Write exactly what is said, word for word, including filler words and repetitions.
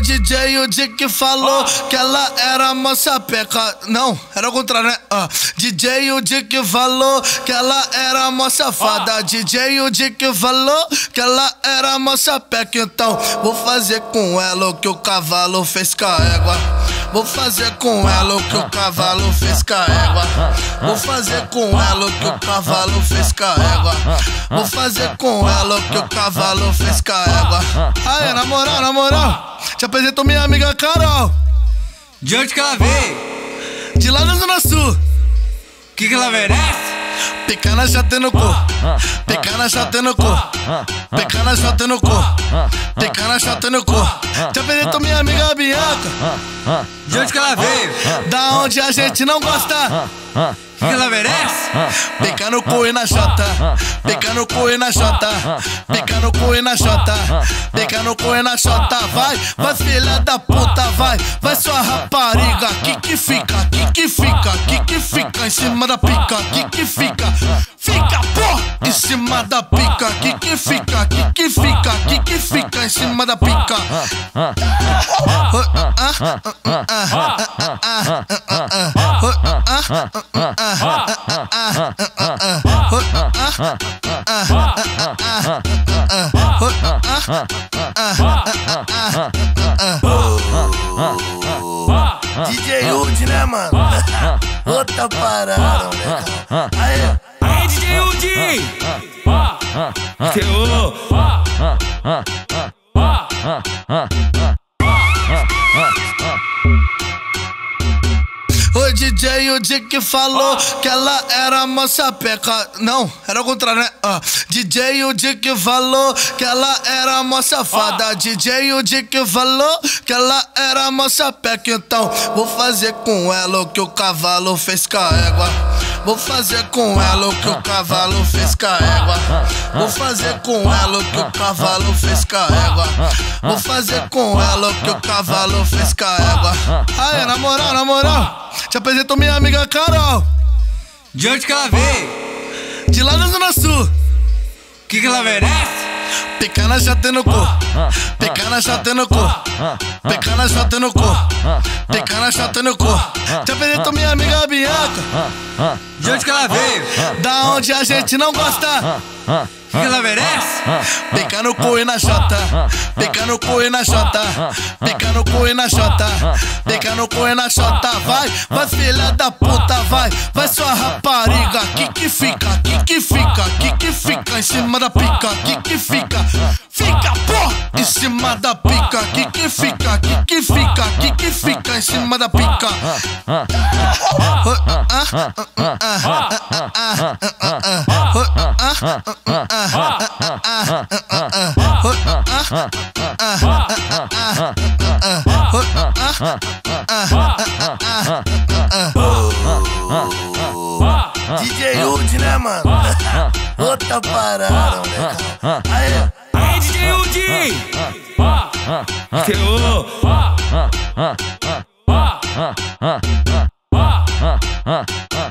D J o D que falou que ela era moça peca. Não, era o contrário, né? Uh. D J o D que falou que ela era moça fada. D J o D que falou que ela era moça peca. Então vou fazer com ela o que o cavalo fez com a égua. Vou fazer com ela o que o cavalo fez com a égua. Vou fazer com ela o que o cavalo fez com a égua. Vou fazer com ela o que o cavalo fez com a égua. Aí, na moral, na moral, te apresento minha amiga Carol. De onde que ela veio? De lá na Zona Sul. Que que ela merece? Pica na chata no cu, pica na chata no cu, pica na chata no cu, pica na chata no cu. Te apresento minha amiga Bianca. De onde que ela veio? Da onde a gente não gosta. Que que ela merece? Pica no cu e na chota, pica no cu e na chota, pica no cu e na chota, pica no cu e na chota. Vai, vai filha da puta, vai, vai sua rapariga. Que que fica, que que fica, que que fica em cima da pica, que que fica, fica pô, em cima da pica. Que que fica, que que fica, que que fica em cima da pica. D J Wood, né, mano? Outra parada, né? Aí, aí, D J Wood! Teô! o D J o D que falou que ela era moça peca. Não, era o contrário, né? Uh. D J o D que falou que ela era moça fada. D J o D que falou que ela era moça peca. Então vou fazer com ela o que o cavalo fez com a égua. Vou fazer com ela o que o cavalo fez com a égua. Vou fazer com ela o que o cavalo fez com a égua. Vou fazer com ela o que o cavalo fez com a égua. Aí, na moral, na moral, te apresento minha amiga Carol. De onde que ela veio? De lá na Zona Sul. Que que ela merece? Pica na chata no cu, pica na chata no cu, pica na chata no cu, pica na chata no cu. Te apresento minha amiga Bianca. De onde que ela veio? Da onde a gente não gosta. Que que ela merece? Pica no cu e na chota, pica no cu e na chota, pica no cu e na chota, pica no cu e na chota. Vai, vai filha da puta, vai, vai sua rapariga. Que que fica, que que fica, que que fica em cima da pica. Que que fica, fica pô, em cima da pica. Que que fica, que que fica, que que fica em cima da pica. D J Wood, né, mano? Outra parada, né? Aí, aí, D J Wood! Teô!